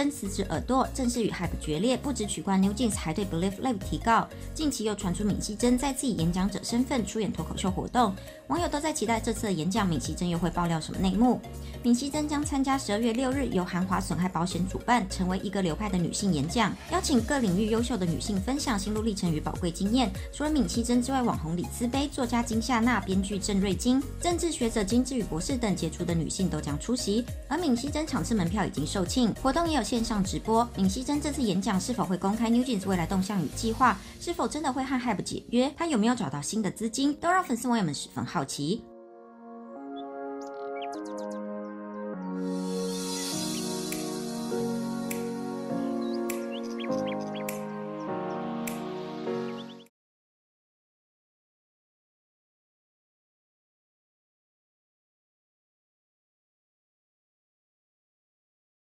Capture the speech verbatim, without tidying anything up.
珍辞职耳朵，正式与 Hype 决裂，不止取关 NewJeans， 还对 Believe Live 提告。近期又传出闵熙珍再次以演讲者身份出演脱口秀活动，网友都在期待这次的演讲，闵熙珍又会爆料什么内幕？闵熙珍将参加十二月六日由韩华损害保险主办，成为一个流派的女性演讲，邀请各领域优秀的女性分享心路历程与宝贵经验。除了闵熙珍之外，网红李慈悲、作家金夏娜、编剧郑瑞金、政治学者金智宇博士等杰出的女性都将出席。而闵熙珍场次门票已经售罄，活动也有线上直播。闵熙珍这次演讲是否会公开 NewJeans 未来动向与计划？是否真的会和 Hype 解约？她有没有找到新的资金？都让粉丝网友们十分好奇。